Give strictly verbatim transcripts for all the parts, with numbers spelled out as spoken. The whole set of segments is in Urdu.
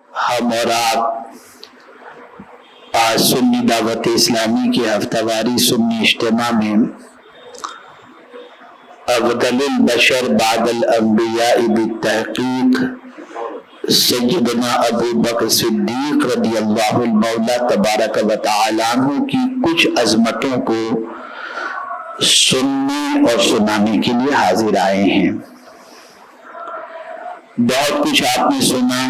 ہم اور آپ آج سنی دعوت اسلامی کے ہفتہ واری سنی اجتماع میں افضل البشر بعد الانبیاء بالتحقیق سیدنا ابو بکر صدیق رضی اللہ المولا تبارک و تعالی عنہ کی کچھ عظمتوں کو سننے اور سنانے کے لیے حاضر آئے ہیں۔ بہت کچھ آپ نے سنا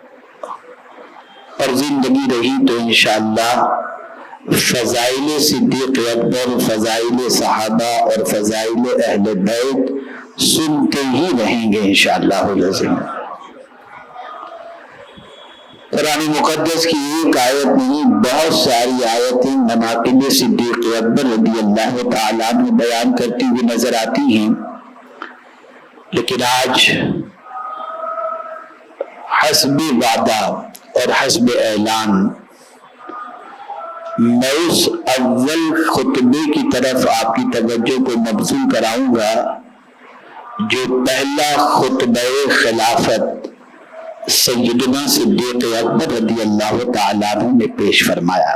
اور زندگی رہی تو انشاءاللہ فضائل صدیق اکبر، فضائل صحابہ اور فضائل اہل بیت سنتے ہی رہیں گے انشاءاللہ العظیم۔ قرآن مقدس کی ایک آیت نہیں، بہت ساری آیتیں مناقب صدیق اکبر رضی اللہ تعالیٰ عنہ بیان کرتی ہوئی نظر آتی ہیں، لیکن آج حسب وعدہ اور حسب اعلان میں اس اول خطبے کی طرف آپ کی توجہ کو مبذول کراؤں گا جو پہلا خطبہ خلافت سیدنا صدیق اکبر رضی اللہ تعالیٰ عنہ نے پیش فرمایا۔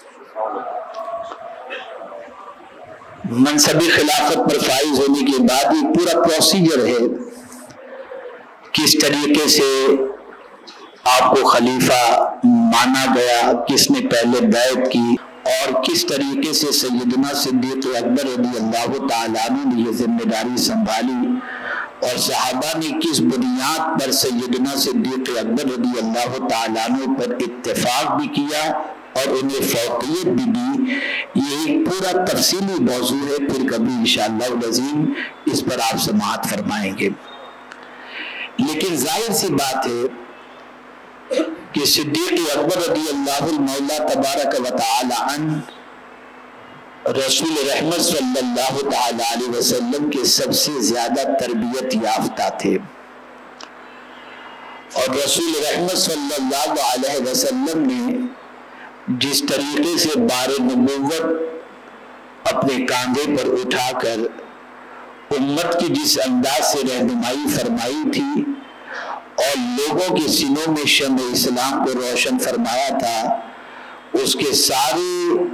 منصب خلافت پر فائز ہونے کے بعد یہ پورا پروسیجر ہے، کس طریقے سے آپ کو خلیفہ مانا گیا، کس نے پہلے بیعت کی، اور کس طریقے سے سیدنا صدیق اکبر رضی اللہ تعالیٰ عنہ نے یہ ذمہ داری سنبھالی، اور صحابہ نے کس بنیاد پر سیدنا صدیق اکبر رضی اللہ تعالیٰ عنہ پر اتفاق بھی کیا اور انہیں فوقیت بھی دی۔ یہ ایک پورا تفصیلی موضوع ہے، پھر کبھی انشاءاللہ العظیم اس پر آپ سماعت فرمائیں گے۔ لیکن ظاہر سی بات ہے کہ صدیق اکبر رضی اللہ المولا تبارک و تعالی عنہ رسول رحمت صلی اللہ تعالی علیہ وسلم کے سب سے زیادہ تربیت یافتہ تھے، اور رسول رحمت صلی اللہ علیہ وسلم نے جس طریقے سے بار نبوت اپنے کاندھے پر اٹھا کر امت کی جس انداز سے رہنمائی فرمائی تھی اور لوگوں کے سینوں میں شمع اسلام کو روشن فرمایا تھا، اس کے سارے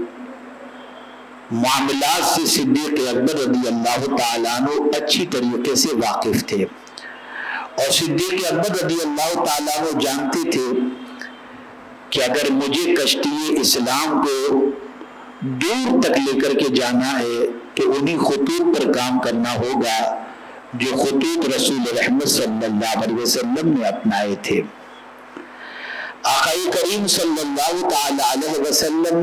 معاملات سے صدیق اکبر رضی اللہ تعالیٰ عنہ اچھی طریقے سے واقف تھے، اور صدیق اکبر رضی اللہ تعالیٰ عنہ جانتے تھے کہ اگر مجھے کشتی اسلام کو دور تک لے کر کے جانا ہے تو انہی خطوط پر کام کرنا ہوگا جو خطوط رسول رحمت صلی اللہ علیہ وسلم نے اپنائے تھے۔ آقا کریم صلی اللہ تعالی علیہ وسلم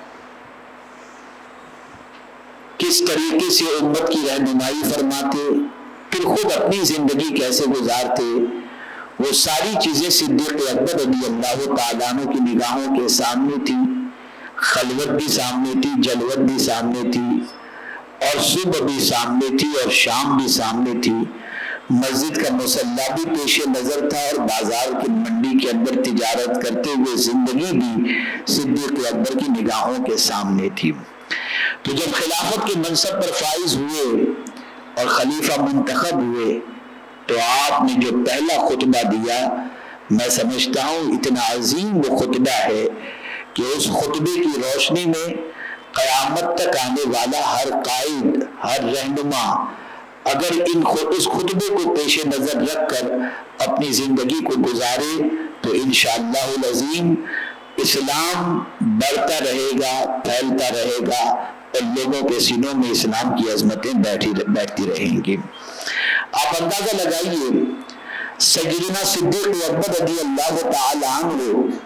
کس طریقے سے امت کی رہنمائی فرماتے، پھر خود اپنی زندگی کیسے گزارتے، وہ ساری چیزیں صدیق اکبر رضی اللہ تعالیٰ عنہ کی نگاہوں کے سامنے تھی۔ خلوت بھی سامنے تھی، جلوت بھی سامنے تھی، اور صبح بھی سامنے تھی اور شام بھی سامنے تھی۔ مسجد کا مصلی بھی پیش نظر تھا، اور بازار کی منڈی کے اندر تجارت کرتے ہوئے زندگی بھی صدیق اکبر کی نگاہوں کے سامنے تھی۔ تو جب خلافت کے منصب پر فائز ہوئے اور خلیفہ منتخب ہوئے تو آپ نے جو پہلا خطبہ دیا، میں سمجھتا ہوں اتنا عظیم وہ خطبہ ہے کہ اس خطبے کی روشنی میں قیامت تک آنے والا ہر قائد، ہر رہنما اگر ان اس خطبے کو پیش نظر رکھ کر اپنی زندگی کو گزارے تو انشاءاللہ العظیم اسلام بڑھتا رہے گا، پھیلتا رہے گا، اور لوگوں کے سینوں میں اسلام کی عظمتیں بیٹھی بیٹھتی رہیں گی۔ آپ اندازہ لگائیے سیدنا صدیق اکبر رضی اللہ تعالی عنہ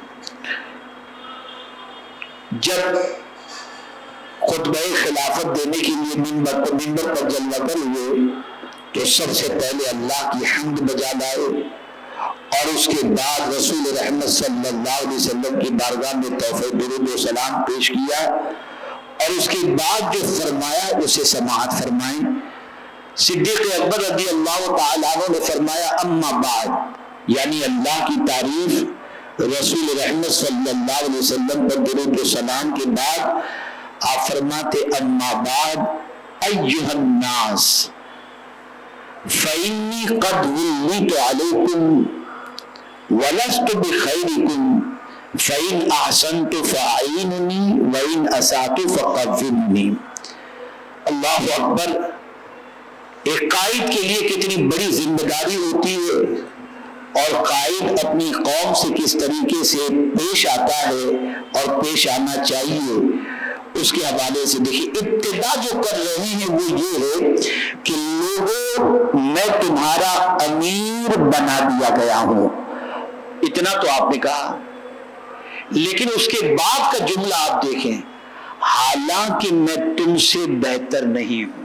جب خطبہ خلافت دینے کے لیے منبر پر منبر پر جلوہ گر ہوئے تو سب سے پہلے اللہ کی حمد بجا لائے، اور اس کے بعد رسول رحمت صلی اللہ علیہ وسلم کی بارگاہ میں تحفہ درود و سلام پیش کیا، اور اس کے بعد جو فرمایا اسے سماعت فرمائیں۔ صدیق اکبر رضی اللہ تعالیٰ عنہ نے فرمایا اما بعد، یعنی اللہ کی تعریف، رسول رحمت صلی اللہ علیہ وسلم پر درود و سلام کے بعد آپ فرماتے اما بعد ایھا الناس فإنی قد ولیت علیکم वलस्तु बिखैरिकुम फ़इन अहसनतु फ़अईनुनी वइन असातु फ़क़व्विमनी। अल्लाह अकबर। एक कायद के लिए कितनी बड़ी जिम्मेदारी होती है और कायद अपनी कौम से किस तरीके से पेश आता है और पेश आना चाहिए, उसके हवाले से देखिए। इब्तिदा जो कर रहे हैं वो ये है कि लोगों, मैं तुम्हारा अमीर बना दिया गया हूं, इतना तो आपने कहा। लेकिन उसके बाद का जुमला आप देखें, हालांकि मैं तुमसे बेहतर नहीं हूं।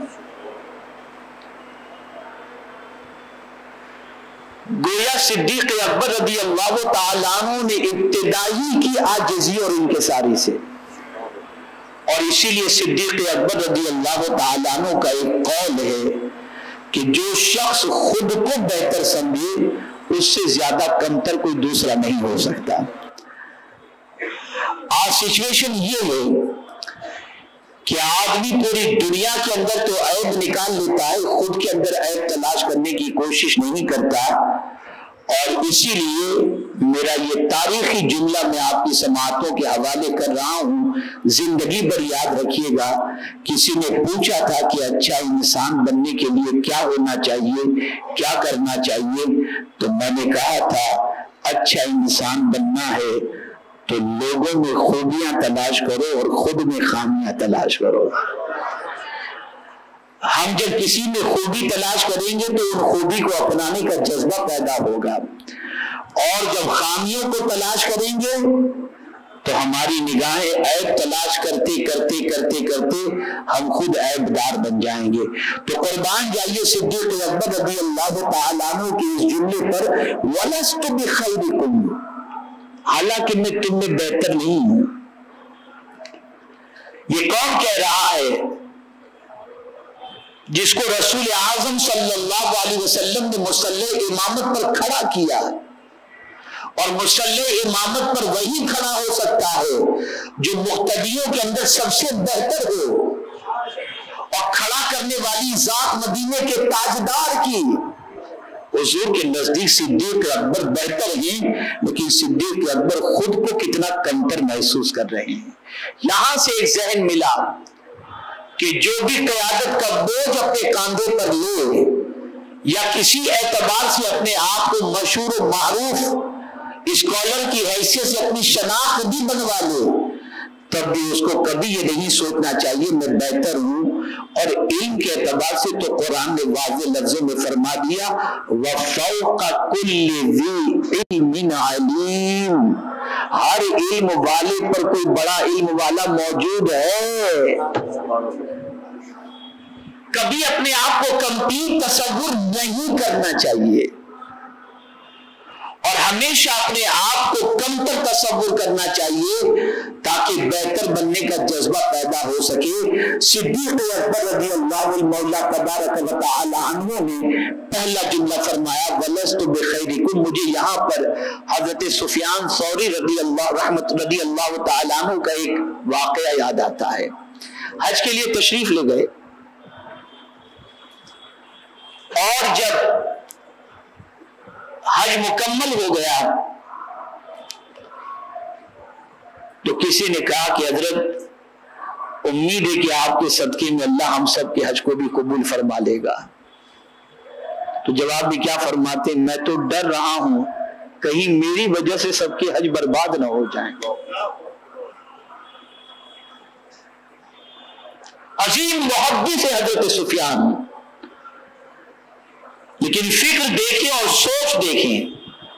गोया सिद्दीक अकबर रदी अल्लाह तआला अन्हु ने इब्तिदाई की आजिज़ी और इंकिसारी से, और इसीलिए सिद्दीक अकबर रदी अल्लाह तआला अन्हु का एक कौल है कि जो शख्स खुद को बेहतर समझे उससे ज्यादा कमतर कोई दूसरा नहीं हो सकता। आज सिचुएशन ये है कि आदमी पूरी दुनिया के अंदर तो ऐब निकाल लेता है, खुद के अंदर ऐब तलाश करने की कोशिश नहीं करता। और इसीलिए मेरा ये तारीखी जुमला मैं आपकी समाअतों के हवाले कर रहा हूं, जिंदगी भर याद रखिएगा। किसी ने पूछा था कि अच्छा इंसान बनने के लिए क्या होना चाहिए, क्या करना चाहिए, तो मैंने कहा था अच्छा इंसान बनना है तो लोगों में खूबियां तलाश करो और खुद में खामियां तलाश करो। हम जब किसी में खूबी तलाश करेंगे तो उन खूबी को अपनाने का जज्बा पैदा होगा, और जब खामियों को तलाश करेंगे तो हमारी निगाहें ऐब तलाश करते करते करते करते हम खुद ऐबदार बन जाएंगे। तो कुर्बान जाइए सिद्दीक अकबर रज़ी अल्लाह तआला अन्हु के इस जुमले पर, वलस्तु बिखैरिकुम, हालांकि मैं तुम में बेहतर नहीं हूं। ये कौन कह रहा है? जिसको रसूल आज़म सल्लल्लाहु अलैहि वसल्लम ने मुसल्ले इमामत पर खड़ा किया, और मुसल्ले इमामत पर वही खड़ा हो सकता है जो मुक्तदियों के अंदर सबसे बेहतर हो, और खड़ा करने वाली जात मदीने के ताजदार की। हुजूर के नजदीक सिद्दीक अकबर बेहतर हैं, लेकिन सिद्दीक अकबर खुद को कितना कमतर महसूस कर रहे हैं। यहां से एक जहन मिला कि जो भी क़यादत का बोझ अपने कांधे पर ले, या किसी एतबार से अपने आप को मशहूर और मारूफ स्कॉलर की हैसियत से अपनी शनाख्त भी बनवा ले, तब भी उसको कभी ये नहीं सोचना चाहिए मैं बेहतर हूं। और इल्म के एतबार से तो कुरान ने वाज़ेह लफ्ज़ों में फरमा दिया, व फ़ौक़ कुल्लि ज़ी इल्मिन अलीम, हर इल्म वाले पर कोई बड़ा इल्म वाला मौजूद है। कभी अपने आप को कंप्लीट तसव्वुर नहीं करना चाहिए, और हमेशा अपने आप को कमतर तसव्वुर करना चाहिए ताकि बेहतर बनने का जज्बा पैदा हो सके। सिद्दीक अकबर रज़ियल्लाहु मौला तबारक व तआला अन्हु ने पहला जुमला फरमाया, वलस्तु बिखैरिकुम। मुझे यहाँ पर हजरत सुफियान सौरी रज़ियल्लाहु रहमत रज़ियल्लाहु तआला अन्हु का एक वाक़या याद आता है। हज के लिए तशरीफ ले गए, और जब हज मुकम्मल हो गया तो किसी ने कहा कि हजरत उम्मीद है कि आपके सदके में अल्लाह हम सब के हज को भी कबूल फरमा लेगा। तो जवाब में क्या फरमाते, मैं तो डर रहा हूं कहीं मेरी वजह से सबके हज बर्बाद ना हो जाएं। अजीम मोहब्बत से हजरत सुफियान, लेकिन फिक्र देखें और सोच देखें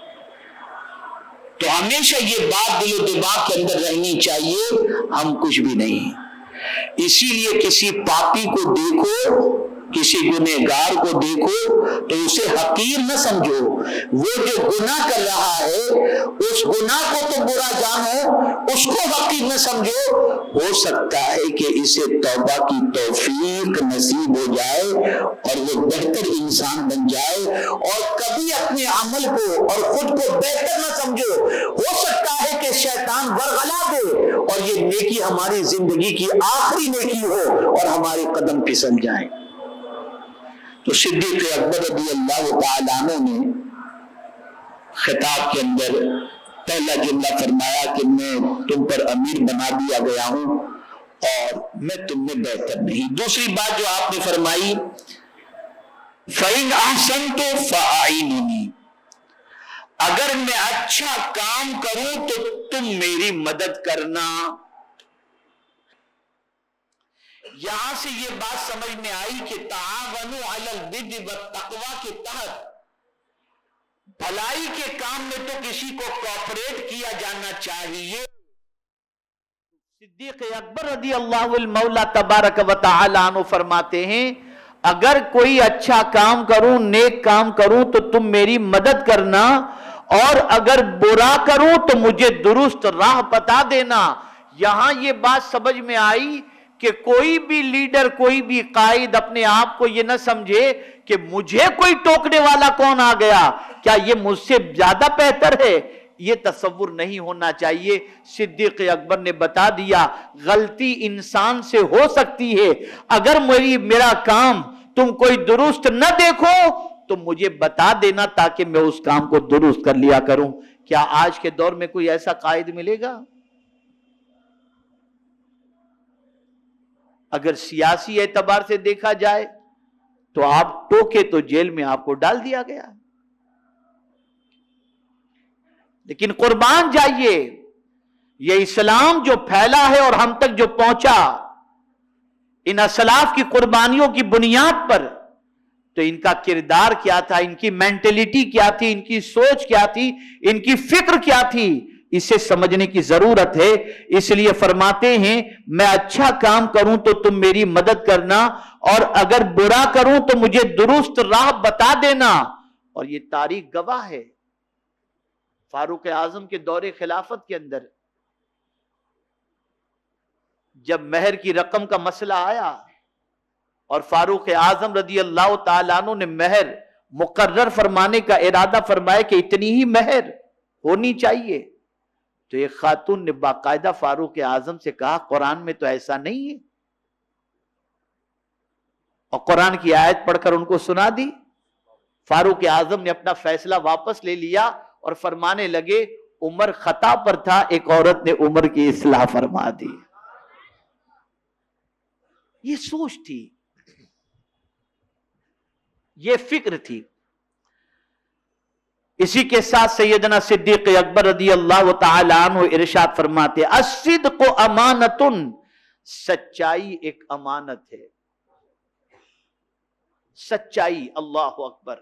तो हमेशा ये बात दिलो दिमाग के अंदर रहनी चाहिए, हम कुछ भी नहीं। इसीलिए किसी पापी को देखो, किसी गुनहगार को देखो तो उसे हकीर न समझो। वो जो गुनाह कर रहा है उस गुनाह को तो बुरा जानो, उसको हकीर न समझो। हो सकता है कि इसे तौबा की तौफीक नसीब हो जाए और वो बेहतर इंसान बन जाए। और कभी अपने अमल को और खुद को बेहतर न समझो। हो सकता है कि शैतान वरगला दे और ये नेकी हमारी जिंदगी की आखिरी नेकी हो और हमारे कदम फिसल जाएं। तो सिद्दीक अकबर रज़ियल्लाहु तआला अन्हु ने خطاب کے اندر پہلا جملہ فرمایا کہ میں تم پر امیر بنا دیا گیا ہوں اور میں تم میں بہتر نہیں. دوسری بات جو آپ نے فرمائی فَإِنْ أَحْسَنْتُ فَأَعِينُنِي، اگر میں اچھا کام کروں تو تم میری مدد کرنا. یہاں سے یہ بات سمجھ میں آئی کہ تعاونوا علی البر والتقوی کے تحت بھلائی کے کام میں تو کسی کو کوپریٹ کیا جانا چاہیے. صدیق اکبر رضی اللہ المولا تبارک و تعالی عنہ فرماتے ہیں اگر کوئی اچھا کام کروں، نیک کام کروں تو تم میری مدد کرنا، اور اگر برا کروں تو مجھے درست راہ بتا دینا. یہاں یہ بات سمجھ میں آئی کہ کوئی بھی لیڈر، کوئی بھی قائد اپنے آپ کو یہ نہ سمجھے کہ مجھے کوئی ٹوکنے والا کون آ گیا، کیا یہ مجھ سے زیادہ بہتر ہے. یہ تصور نہیں ہونا چاہیے. صدیق اکبر نے بتا دیا غلطی انسان سے ہو سکتی ہے، اگر میری میرا کام تم کوئی درست نہ دیکھو تو مجھے بتا دینا تاکہ میں اس کام کو درست کر لیا کروں. کیا آج کے دور میں کوئی ایسا قائد ملے گا؟ اگر سیاسی اعتبار سے دیکھا جائے تو آپ ٹوکے تو جیل میں آپ کو ڈال دیا گیا. لیکن قربان جائیے، یہ اسلام جو پھیلا ہے اور ہم تک جو پہنچا ان اسلاف کی قربانیوں کی بنیاد پر، تو ان کا کردار کیا تھا، ان کی مینٹلٹی کیا تھی، ان کی سوچ کیا تھی، ان کی فکر کیا تھی، اسے سمجھنے کی ضرورت ہے. اس لیے فرماتے ہیں میں اچھا کام کروں تو تم میری مدد کرنا، اور اگر برا کروں تو مجھے درست راہ بتا دینا. اور یہ تاریخ گواہ ہے، فاروق اعظم کے دور خلافت کے اندر جب مہر کی رقم کا مسئلہ آیا اور فاروق اعظم رضی اللہ تعالیٰ عنہ نے مہر مقرر فرمانے کا ارادہ فرمایا کہ اتنی ہی مہر ہونی چاہیے، تو ایک خاتون نے باقاعدہ فاروق اعظم سے کہا قرآن میں تو ایسا نہیں ہے، اور قرآن کی آیت پڑھ کر ان کو سنا دی. فاروق اعظم نے اپنا فیصلہ واپس لے لیا اور فرمانے لگے عمر خطا پر تھا، ایک عورت نے عمر کی اصلاح فرما دی. یہ سوچ تھی، یہ فکر تھی. اسی کے ساتھ سیدنا صدیق اکبر رضی اللہ تعالی عنہ ارشاد فرماتے الصدق امانۃ، سچائی ایک امانت ہے. سچائی، اللہ اکبر.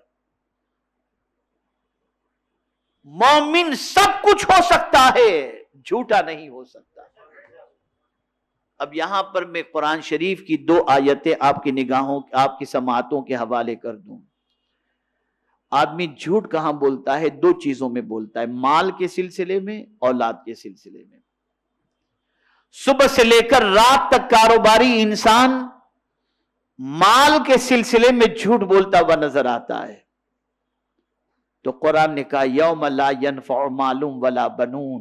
مومن سب کچھ ہو سکتا ہے، جھوٹا نہیں ہو سکتا. اب یہاں پر میں قرآن شریف کی دو آیتیں آپ کی نگاہوں آپ کی سماعتوں کے حوالے کر دوں. آدمی جھوٹ کہاں بولتا ہے؟ دو چیزوں میں بولتا ہے، مال کے سلسلے میں، اولاد کے سلسلے میں. صبح سے لے کر رات تک کاروباری انسان مال کے سلسلے میں جھوٹ بولتا ہوا نظر آتا ہے. تو قرآن نے کہا یوم لا ینفع مال ولا بنون،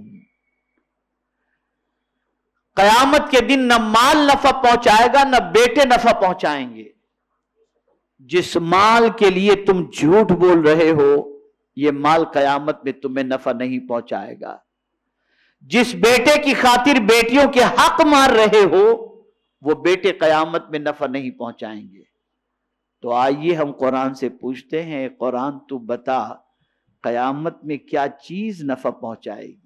قیامت کے دن نہ مال نفع پہنچائے گا نہ بیٹے نفع پہنچائیں گے. جس مال کے لیے تم جھوٹ بول رہے ہو یہ مال قیامت میں تمہیں نفع نہیں پہنچائے گا. جس بیٹے کی خاطر بیٹیوں کے حق مار رہے ہو وہ بیٹے قیامت میں نفع نہیں پہنچائیں گے. تو آئیے ہم قرآن سے پوچھتے ہیں، قرآن تو بتا قیامت میں کیا چیز نفع پہنچائے گی؟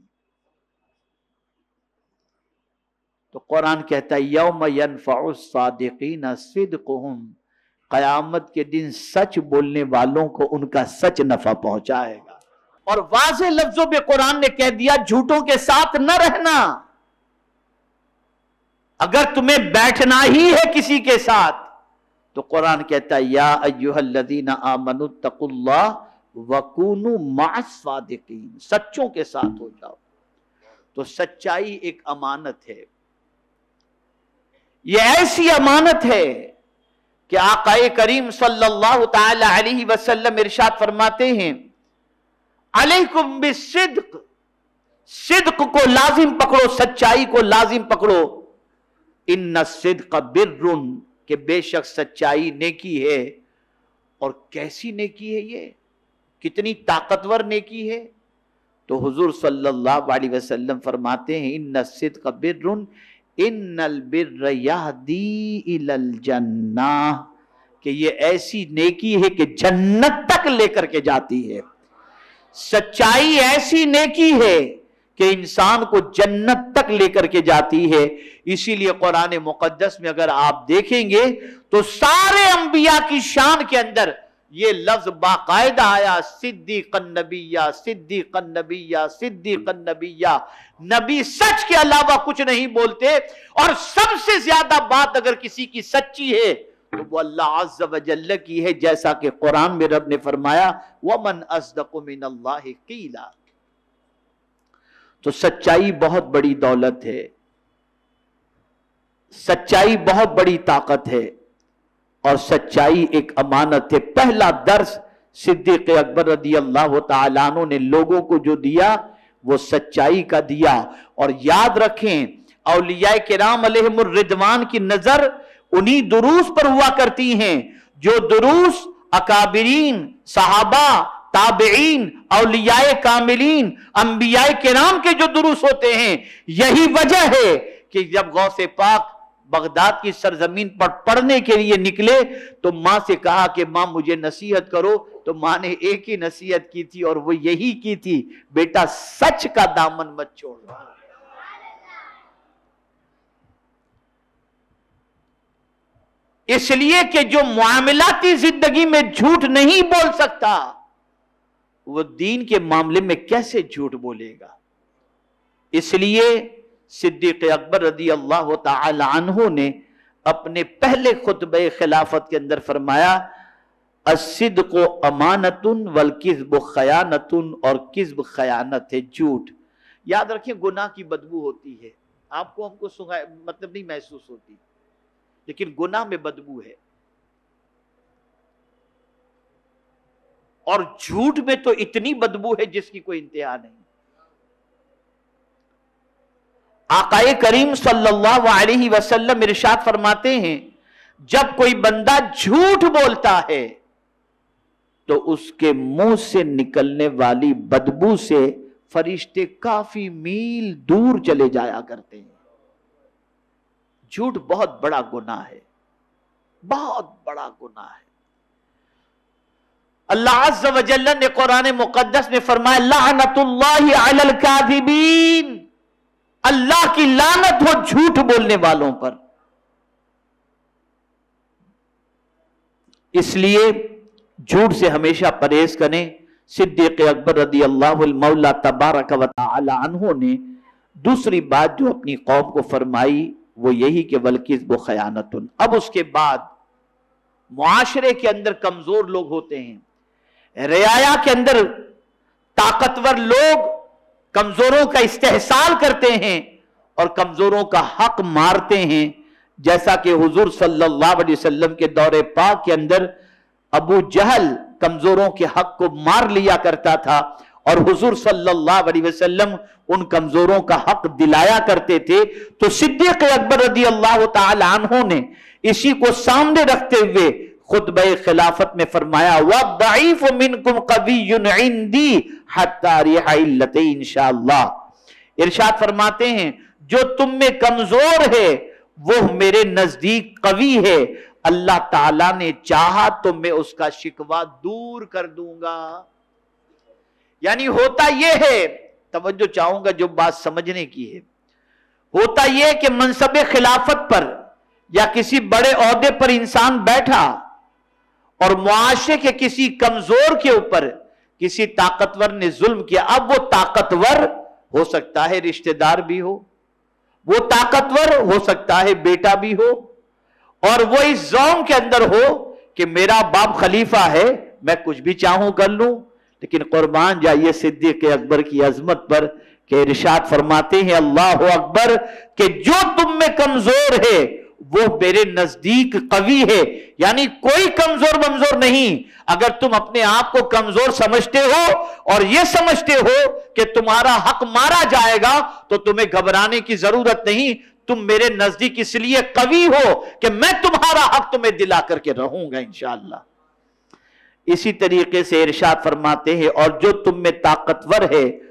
تو قرآن کہتا ہے یوم ینفع الصادقین صدقہم، قیامت کے دن سچ بولنے والوں کو ان کا سچ نفع پہنچائے گا. اور واضح لفظوں میں قرآن نے کہہ دیا جھوٹوں کے ساتھ نہ رہنا. اگر تمہیں بیٹھنا ہی ہے کسی کے ساتھ تو قرآن کہتا ہے یا ایھا الذین آمنوا اتقوا اللہ وکونوا مع الصادقین، سچوں کے ساتھ ہو جاؤ. تو سچائی ایک امانت ہے. یہ ایسی امانت ہے کہ آقا کریم صلی اللہ تعالی علیہ وسلم ارشاد فرماتے ہیں علیکم بالصدق، صدق کو لازم پکڑو، سچائی کو لازم پکڑو. ان الصدق بر، کہ بے شک سچائی نیکی ہے. اور کیسی نیکی ہے یہ؟ کتنی طاقتور نیکی ہے. تو حضور صلی اللہ علیہ وسلم فرماتے ہیں ان الصدق بر ان البر یہدی الی الجنہ، کہ یہ ایسی نیکی ہے کہ جنت تک لے کر کے جاتی ہے. سچائی ایسی نیکی ہے کہ انسان کو جنت تک لے کر کے جاتی ہے. اسی لیے قرآن مقدس میں اگر آپ دیکھیں گے تو سارے انبیاء کی شان کے اندر یہ لفظ باقاعدہ آیا، صدیق النبیہ صدیق النبیہ صدیق النبیہ. نبی سچ کے علاوہ کچھ نہیں بولتے، اور سب سے زیادہ بات اگر کسی کی سچی ہے تو وہ اللہ عز و جل کی ہے، جیسا کہ قرآن میں رب نے فرمایا وَمَنْ أَصْدَقُ مِنَ اللَّهِ قِيلًا. تو سچائی بہت بڑی دولت ہے، سچائی بہت بڑی طاقت ہے، اور سچائی ایک امانت ہے. پہلا درس صدیق اکبر رضی اللہ تعالیٰ عنہ نے لوگوں کو جو دیا وہ سچائی کا دیا. اور یاد رکھیں اولیاء کرام علیہم الرضوان کی نظر انہی دروس پر ہوا کرتی ہیں جو دروس اکابرین، صحابہ، تابعین، اولیاء کاملین، انبیاء کرام کے جو دروس ہوتے ہیں. یہی وجہ ہے کہ جب غوث پاک بغداد کی سرزمین پر پڑھنے کے لیے نکلے تو ماں سے کہا کہ ماں مجھے نصیحت کرو، تو ماں نے ایک ہی نصیحت کی تھی اور وہ یہی کی تھی، بیٹا سچ کا دامن مت چھوڑ. اس لیے کہ جو معاملاتی زندگی میں جھوٹ نہیں بول سکتا وہ دین کے معاملے میں کیسے جھوٹ بولے گا. اس لیے صدیق اکبر رضی اللہ تعالی عنہ نے اپنے پہلے خطبہ خلافت کے اندر فرمایا الصدق امانت والکذب خیانت، اور کذب خیانت ہے، جھوٹ. یاد رکھیں گناہ کی بدبو ہوتی ہے، آپ کو ہم کو سنگا مطلب نہیں محسوس ہوتی، لیکن گناہ میں بدبو ہے. اور جھوٹ میں تو اتنی بدبو ہے جس کی کوئی انتہا نہیں. آقا کریم صلی اللہ علیہ وسلم ارشاد فرماتے ہیں جب کوئی بندہ جھوٹ بولتا ہے تو اس کے منہ سے نکلنے والی بدبو سے فرشتے کافی میل دور چلے جایا کرتے ہیں. جھوٹ بہت بڑا گناہ ہے، بہت بڑا گناہ ہے. اللہ عز و جل نے قرآن مقدس میں فرمایا لعنت اللہ علی الکاذبین، اللہ کی لعنت ہو جھوٹ بولنے والوں پر. اس لیے جھوٹ سے ہمیشہ پرہیز کریں. صدیق اکبر رضی اللہ المولا تبارک و تعالی عنہ نے دوسری بات جو اپنی قوم کو فرمائی وہ یہی کہ والکذب خیانت. اب اس کے بعد معاشرے کے اندر کمزور لوگ ہوتے ہیں، رعایا کے اندر طاقتور لوگ کمزوروں کا استحصال کرتے ہیں اور کمزوروں کا حق مارتے ہیں. جیسا کہ حضور صلی اللہ علیہ وسلم کے دور پاک کے اندر ابو جہل کمزوروں کے حق کو مار لیا کرتا تھا اور حضور صلی اللہ علیہ وسلم ان کمزوروں کا حق دلایا کرتے تھے. تو صدیق اکبر رضی اللہ تعالی عنہ نے اسی کو سامنے رکھتے ہوئے خطبہ خلافت میں فرمایا وَالضَّعِيفُ مِنْكُمْ قَوِيٌّ عِنْدِي حَتَّى رِحَ عِلَّتِ انشاءاللہ. ارشاد فرماتے ہیں جو تم میں کمزور ہے وہ میرے نزدیک قوی ہے، اللہ تعالیٰ نے چاہا تو میں اس کا شکوہ دور کر دوں گا. یعنی ہوتا یہ ہے، توجہ چاہوں گا جو بات سمجھنے کی ہے، ہوتا یہ کہ منصب خلافت پر یا کسی بڑے عہدے پر انسان بیٹھا اور معاشرے کے کسی کمزور کے اوپر کسی طاقتور نے ظلم کیا. اب وہ طاقتور ہو سکتا ہے رشتہ دار بھی ہو، وہ طاقتور ہو سکتا ہے بیٹا بھی ہو، اور وہ اس زوم کے اندر ہو کہ میرا باپ خلیفہ ہے میں کچھ بھی چاہوں کر لوں. لیکن قربان جائیے صدیق اکبر کی عظمت پر کہ ارشاد فرماتے ہیں اللہ اکبر کہ جو تم میں کمزور ہے وہ میرے نزدیک قوی ہے. یعنی کوئی کمزور ممزور نہیں. اگر تم اپنے آپ کو کمزور سمجھتے ہو اور یہ سمجھتے ہو کہ تمہارا حق مارا جائے گا تو تمہیں گھبرانے کی ضرورت نہیں. تم میرے نزدیک اس لیے قوی ہو کہ میں تمہارا حق تمہیں دلا کر کے رہوں گا انشاءاللہ. اسی طریقے سے ارشاد فرماتے ہیں اور جو تم میں طاقتور ہے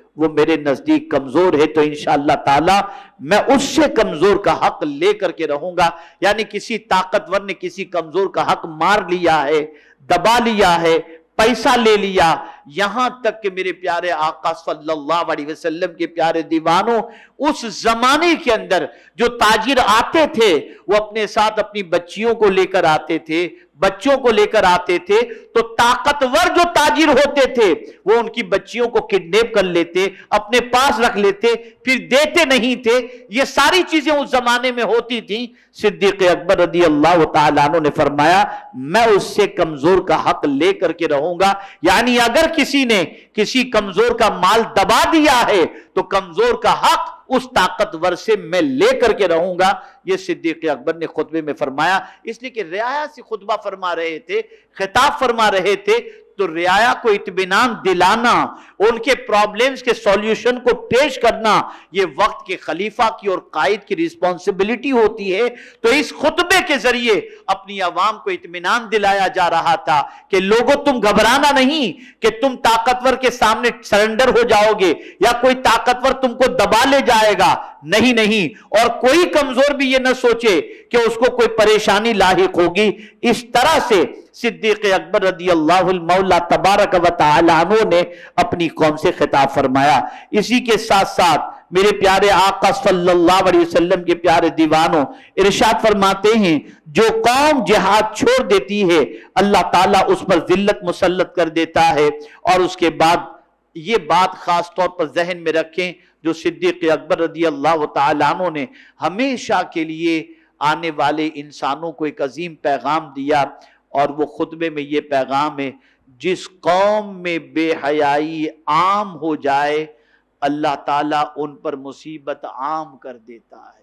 وہ میرے نزدیک کمزور ہے تو انشاءاللہ تعالی میں اس سے کمزور کا حق لے کر کے رہوں گا. یعنی کسی طاقتور نے کسی کمزور کا حق مار لیا ہے، دبا لیا ہے، پیسہ لے لیا، یہاں تک کہ میرے پیارے آقا صلی اللہ علیہ وسلم کے پیارے دیوانوں، اس زمانے کے اندر جو تاجر آتے تھے وہ اپنے ساتھ اپنی بچیوں کو لے کر آتے تھے، بچوں کو لے کر آتے تھے، تو طاقتور جو تاجر ہوتے تھے وہ ان کی بچیوں کو کڈنیپ کر لیتے، اپنے پاس رکھ لیتے، پھر دیتے نہیں تھے. یہ ساری چیزیں اس زمانے میں ہوتی تھیں. صدیق اکبر رضی اللہ تعالیٰ عنہ نے فرمایا میں اس سے کمزور کا حق لے کر کے رہوں گا. یعنی اگر کسی نے کسی کمزور کا مال دبا دیا ہے تو کمزور کا حق اس طاقتور سے میں لے کر کے رہوں گا. یہ صدیق اکبر نے خطبے میں فرمایا، اس لیے کہ رعایا سے خطبہ فرما رہے تھے، خطاب فرما رہے تھے، تو رعایا کو اطمینان دلانا، ان کے پرابلمز کے سولیوشن کو پیش کرنا یہ وقت کے خلیفہ کی اور قائد کی ریسپانسبلٹی ہوتی ہے. تو اس خطبے کے ذریعے اپنی عوام کو اطمینان دلایا جا رہا تھا کہ لوگوں تم گھبرانا نہیں کہ تم طاقتور کے سامنے سرنڈر ہو جاؤ گے یا کوئی طاقتور تم کو دبا لے جائے گا. نہیں نہیں، اور کوئی کمزور بھی یہ نہ سوچے کہ اس کو کوئی پریشانی لاحق ہوگی. اس طرح سے صدیق اکبر رضی اللہ المولا تبارک و تعالی عنہ نے اپنی قوم سے خطاب فرمایا. اسی کے ساتھ ساتھ میرے پیارے آقا صلی اللہ علیہ وسلم کے پیارے دیوانوں ارشاد فرماتے ہیں جو قوم جہاد چھوڑ دیتی ہے اللہ تعالیٰ اس پر ذلت مسلط کر دیتا ہے. اور اس کے بعد یہ بات خاص طور پر ذہن میں رکھیں جو صدیق اکبر رضی اللہ تعالیٰ عنہ نے ہمیشہ کے لیے آنے والے انسانوں کو ایک عظیم پیغام دیا، اور وہ خطبے میں یہ پیغام ہے جس قوم میں بے حیائی عام ہو جائے اللہ تعالیٰ ان پر مصیبت عام کر دیتا ہے.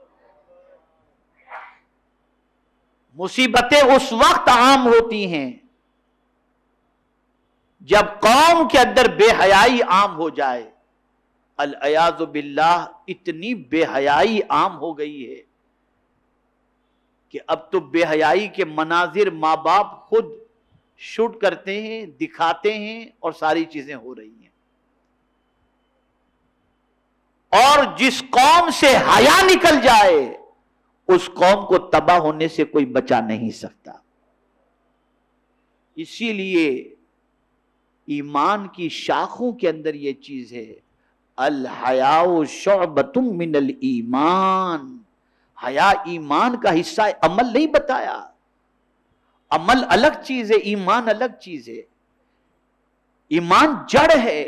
مصیبتیں اس وقت عام ہوتی ہیں جب قوم کے اندر بے حیائی عام ہو جائے. العیاذ باللہ اتنی بے حیائی عام ہو گئی ہے کہ اب تو بے حیائی کے مناظر ماں باپ خود شوٹ کرتے ہیں، دکھاتے ہیں، اور ساری چیزیں ہو رہی ہیں. اور جس قوم سے حیا نکل جائے اس قوم کو تباہ ہونے سے کوئی بچا نہیں سکتا. اسی لیے ایمان کی شاخوں کے اندر یہ چیز ہے، الحیاء شعبۃ من الایمان. حیا ایمان کا حصہ ہے، عمل نہیں بتایا. عمل الگ چیز ہے، ایمان الگ چیز ہے. ایمان جڑ ہے.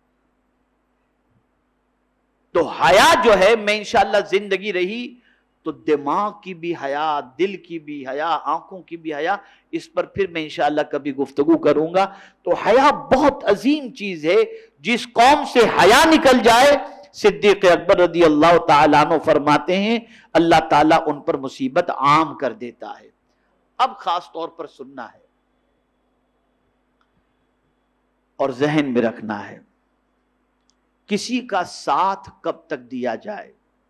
تو حیا جو ہے، میں انشاءاللہ زندگی رہی تو دماغ کی بھی حیا، دل کی بھی حیا، آنکھوں کی بھی حیا، اس پر پھر میں انشاءاللہ کبھی گفتگو کروں گا. تو حیا بہت عظیم چیز ہے. جس قوم سے حیا نکل جائے صدیق اکبر رضی اللہ تعالیٰ عنہ فرماتے ہیں اللہ تعالیٰ ان پر مصیبت عام کر دیتا ہے. اب خاص طور پر سننا ہے اور ذہن میں رکھنا ہے، کسی کا ساتھ کب تک دیا جائے،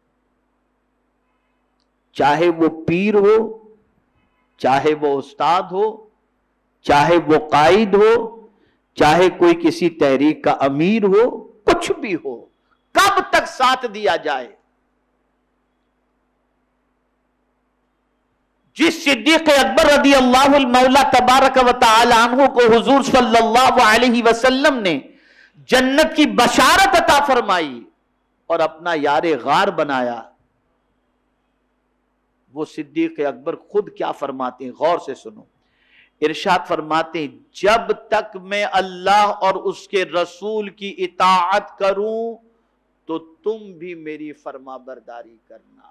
چاہے وہ پیر ہو، چاہے وہ استاد ہو، چاہے وہ قائد ہو، چاہے کوئی کسی تحریک کا امیر ہو، کچھ بھی ہو، کب تک ساتھ دیا جائے. جس صدیق اکبر رضی اللہ المولا تبارک و تعالی عنہ کو حضور صلی اللہ علیہ وسلم نے جنت کی بشارت عطا فرمائی اور اپنا یار غار بنایا، وہ صدیق اکبر خود کیا فرماتے ہیں، غور سے سنو. ارشاد فرماتے ہیں جب تک میں اللہ اور اس کے رسول کی اطاعت کروں تو تم بھی میری فرما برداری کرنا.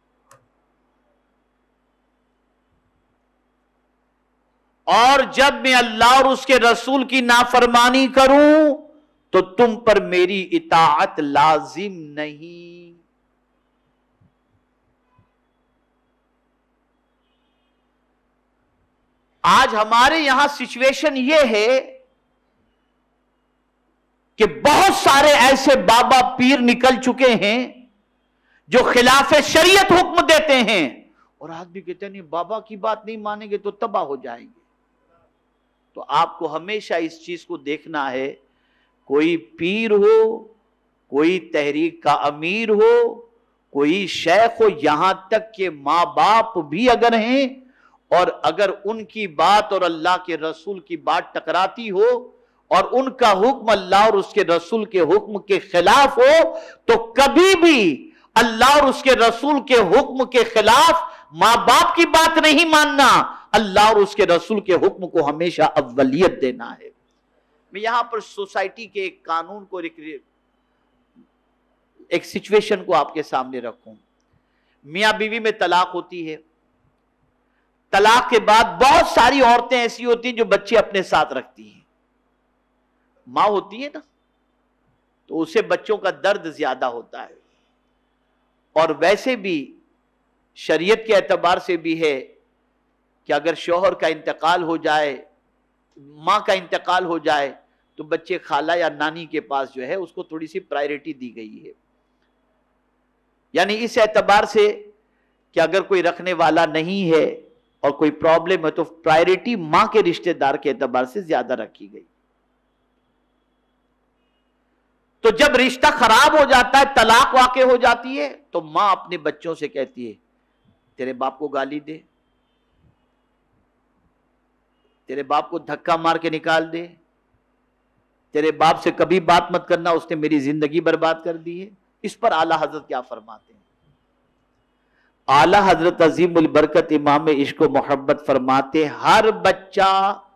اور جب میں اللہ اور اس کے رسول کی نافرمانی کروں تو تم پر میری اطاعت لازم نہیں. آج ہمارے یہاں سچویشن یہ ہے کہ بہت سارے ایسے بابا پیر نکل چکے ہیں جو خلاف شریعت حکم دیتے ہیں، اور آدمی کہتے ہیں نہیں بابا کی بات نہیں مانیں گے تو تباہ ہو جائیں گے. تو آپ کو ہمیشہ اس چیز کو دیکھنا ہے، کوئی پیر ہو کوئی تحریک کا امیر ہو، کوئی شیخ ہو، یہاں تک کہ ماں باپ بھی اگر ہیں اور اگر ان کی بات اور اللہ کے رسول کی بات ٹکراتی ہو اور ان کا حکم اللہ اور اس کے رسول کے حکم کے خلاف ہو، تو کبھی بھی اللہ اور اس کے رسول کے حکم کے خلاف ماں باپ کی بات نہیں ماننا، اللہ اور اس کے رسول کے حکم کو ہمیشہ اولیت دینا ہے۔ میں یہاں پر سوسائٹی کے ایک قانون کو، ایک سچویشن کو آپ کے سامنے رکھوں۔ میاں بیوی میں طلاق ہوتی ہے، طلاق کے بعد بہت ساری عورتیں ایسی ہوتی ہیں جو بچے اپنے ساتھ رکھتی ہیں۔ ماں ہوتی ہے نا، تو اسے بچوں کا درد زیادہ ہوتا ہے، اور ویسے بھی شریعت کے اعتبار سے بھی ہے کہ اگر شوہر کا انتقال ہو جائے، ماں کا انتقال ہو جائے، تو بچے خالہ یا نانی کے پاس جو ہے اس کو تھوڑی سی پرائرٹی دی گئی ہے۔ یعنی اس اعتبار سے کہ اگر کوئی رکھنے والا نہیں ہے اور کوئی پرابلم ہے تو پرائرٹی ماں کے رشتہ دار کے اعتبار سے زیادہ رکھی گئی۔ تو جب رشتہ خراب ہو جاتا ہے، طلاق واقع ہو جاتی ہے، تو ماں اپنے بچوں سے کہتی ہے تیرے باپ کو گالی دے، تیرے باپ کو دھکا مار کے نکال دے، تیرے باپ سے کبھی بات مت کرنا، اس نے میری زندگی برباد کر دی ہے۔ اس پر اعلیٰ حضرت کیا فرماتے ہیں؟ اعلیٰ حضرت عظیم البرکت امام عشق و محبت فرماتے ہر بچہ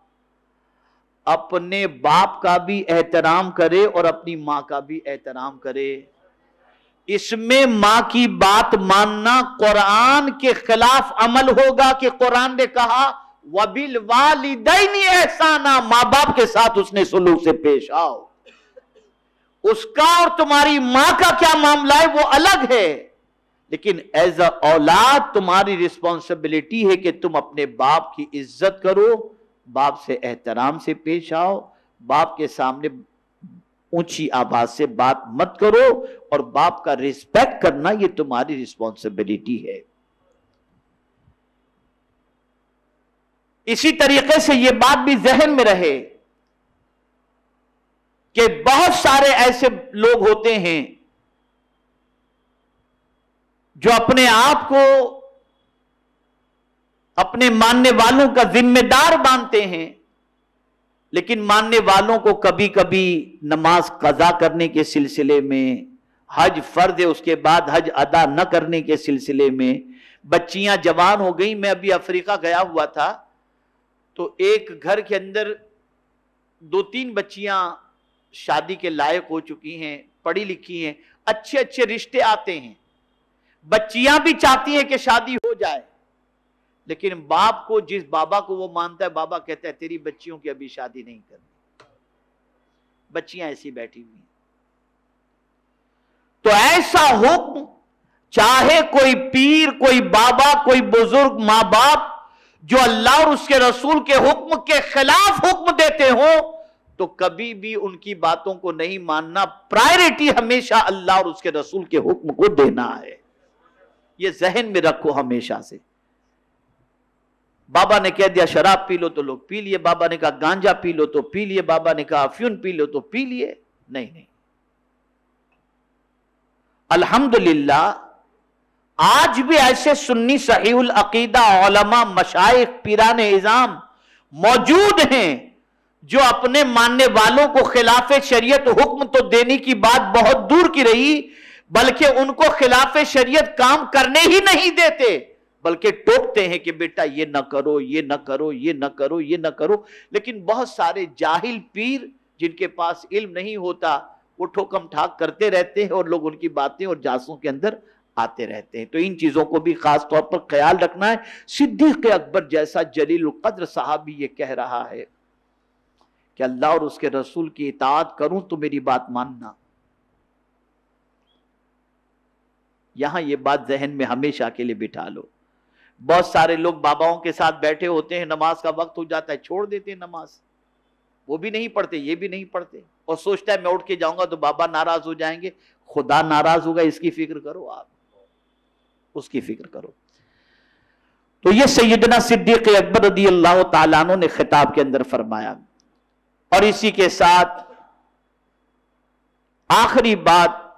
اپنے باپ کا بھی احترام کرے اور اپنی ماں کا بھی احترام کرے۔ اس میں ماں کی بات ماننا قرآن کے خلاف عمل ہوگا کہ قرآن نے کہا وَبِالْوَالِدَيْنِ احسانا، ماں باپ کے ساتھ اس نے سلوک سے پیش آؤ۔ اس کا اور تمہاری ماں کا کیا معاملہ ہے وہ الگ ہے، لیکن ایز اے اولاد تمہاری رسپانسبلٹی ہے کہ تم اپنے باپ کی عزت کرو، باپ سے احترام سے پیش آؤ، باپ کے سامنے اونچی آواز سے بات مت کرو، اور باپ کا ریسپیکٹ کرنا یہ تمہاری رسپانسبلٹی ہے۔ اسی طریقے سے یہ بات بھی ذہن میں رہے کہ بہت سارے ایسے لوگ ہوتے ہیں جو اپنے آپ کو اپنے ماننے والوں کا ذمہ دار مانتے ہیں، لیکن ماننے والوں کو کبھی کبھی نماز قضا کرنے کے سلسلے میں، حج فرض ہے اس کے بعد حج ادا نہ کرنے کے سلسلے میں، بچیاں جوان ہو گئیں۔ میں ابھی افریقہ گیا ہوا تھا، تو ایک گھر کے اندر دو تین بچیاں شادی کے لائق ہو چکی ہیں، پڑھی لکھی ہیں، اچھے اچھے رشتے آتے ہیں، بچیاں بھی چاہتی ہیں کہ شادی ہو جائے، لیکن باپ کو، جس بابا کو وہ مانتا ہے، بابا کہتا ہے تیری بچیوں کی ابھی شادی نہیں کرنی، بچیاں ایسی بیٹھی ہوئی ہیں۔ تو ایسا حکم، چاہے کوئی پیر، کوئی بابا، کوئی بزرگ ماں باپ جو اللہ اور اس کے رسول کے حکم کے خلاف حکم دیتے ہوں، تو کبھی بھی ان کی باتوں کو نہیں ماننا، پرائرٹی ہمیشہ اللہ اور اس کے رسول کے حکم کو دینا ہے۔ یہ ذہن میں رکھو ہمیشہ سے۔ بابا نے کہہ دیا شراب پی لو تو لوگ پی لیے، بابا نے کہا گانجا پی لو تو پی لیے، بابا نے کہا افیون پی لو تو پی لیے، نہیں نہیں۔ الحمدللہ آج بھی ایسے سنی صحیح العقیدہ علماء، مشائخ، پیران اعظام موجود ہیں جو اپنے ماننے والوں کو خلاف شریعت حکم تو دینے کی بات بہت دور کی رہی، بلکہ ان کو خلاف شریعت کام کرنے ہی نہیں دیتے، بلکہ ٹوکتے ہیں کہ بیٹا یہ نہ کرو، یہ نہ کرو، یہ نہ کرو، یہ نہ کرو۔ لیکن بہت سارے جاہل پیر جن کے پاس علم نہیں ہوتا، وہ ٹھوکم ٹھاک کرتے رہتے ہیں اور لوگ ان کی باتیں اور جاسوں کے اندر آتے رہتے ہیں۔ تو ان چیزوں کو بھی خاص طور پر خیال رکھنا ہے۔ صدیق اکبر جیسا جلیل القدر صحابی یہ کہہ رہا ہے کہ اللہ اور اس کے رسول کی اطاعت کروں تو میری بات ماننا۔ یہاں یہ بات ذہن میں ہمیشہ کے لیے بٹھا لو۔ بہت سارے لوگ باباؤں کے ساتھ بیٹھے ہوتے ہیں، نماز کا وقت ہو جاتا ہے چھوڑ دیتے ہیں نماز، وہ بھی نہیں پڑھتے، یہ بھی نہیں پڑھتے، اور سوچتا ہے میں اٹھ کے جاؤں گا تو بابا ناراض ہو جائیں گے۔ خدا ناراض ہوگا اس کی فکر کرو، آپ اس کی فکر کرو۔ تو یہ سیدنا صدیق اکبر رضی اللہ تعالیٰ عنہ نے خطاب کے اندر فرمایا۔ اور اسی کے ساتھ آخری بات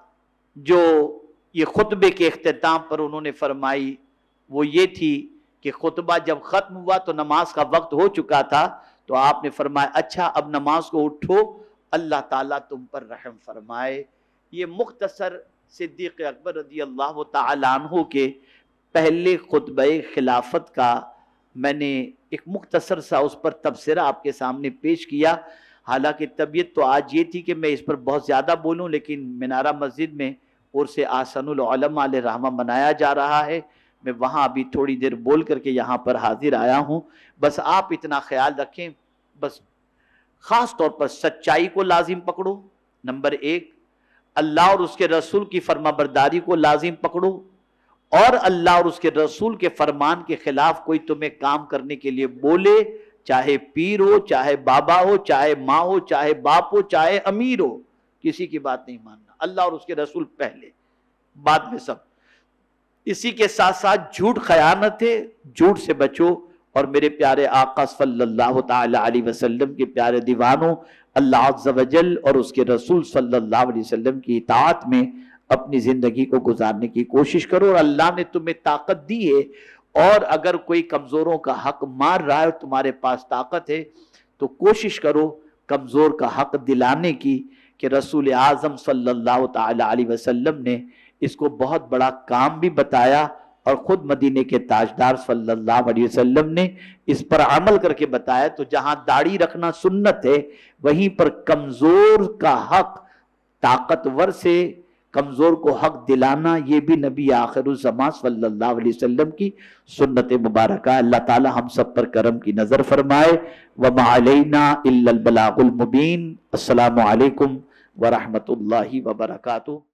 जो ये खुतबे के इख्तिताम पर उन्होंने फरमाई वो ये थी कि खुतबा जब ख़त्म हुआ तो नमाज का वक्त हो चुका था, तो आपने फरमाया अच्छा अब नमाज को उठो, अल्लाह ताला तुम पर रहम फरमाए। ये मुख्तसर सिद्दीक़ अकबर रज़ी अल्लाह ताला अन्हु के पहले खुतबे खिलाफत का मैंने एक मुख्तसर सा उस पर तबसरा आपके सामने पेश किया। हालांकि तबीयत तो आज ये थी कि मैं इस पर बहुत ज़्यादा बोलूं, लेकिन मीनारा मस्जिद में और से आसनुल उलमा अलैहि रहमा मनाया जा रहा है, मैं वहाँ अभी थोड़ी देर बोल करके यहाँ पर हाजिर आया हूँ। बस आप इतना ख्याल रखें, बस ख़ास तौर पर सच्चाई को लाजिम पकड़ो, नंबर एक, अल्लाह और उसके रसूल की फरमाबरदारी को लाजिम पकड़ो, और अल्लाह और उसके रसूल के फरमान के खिलाफ कोई तुम्हें काम करने के लिए बोले, चाहे पीर हो, चाहे बाबा हो, चाहे माँ हो, चाहे बाप हो, चाहे अमीर हो, किसी की बात नहीं मानना, अल्लाह और उसके रसूल पहले, बाद में सब। इसी के साथ साथ झूठ खयानत है, झूठ से बचो, और मेरे प्यारे आका सल्लल्लाहु ताला अलैहि वसल्लम के प्यारे दीवानों, अल्लाह अज़्ज़ा वजल और उसके रसूल सल्लल्लाहु अलैहि वसल्लम की इताअत में अपनी जिंदगी को गुजारने की कोशिश करो। और अल्लाह ने तुम्हें ताकत दी है, और अगर कोई कमजोरों का हक मार रहा है, तुम्हारे पास ताकत है, तो कोशिश करो कमजोर का हक दिलाने की, कि रसूल आज़म सल्लल्लाहु ताला अलैहि वसल्लम ने इसको बहुत बड़ा काम भी बताया, और खुद मदीने के ताजदार सल्लल्लाहु अलैहि वसल्लम ने इस पर अमल करके बताया। तो जहां दाढ़ी रखना सुन्नत है, वहीं पर कमजोर का हक ताकतवर से कमजोर को हक दिलाना, ये भी नबी आखिरुज़्ज़मान सल्लल्लाहु अलैहि वसल्लम की सुन्नत मुबारक है। अल्लाह ताला हम सब पर करम की नजर फरमाए। व मा अलैना इल्लल बलागुल मुबीन। अस्सलामु अलैकुम व रहमतुल्लाहि व बरकातुहू।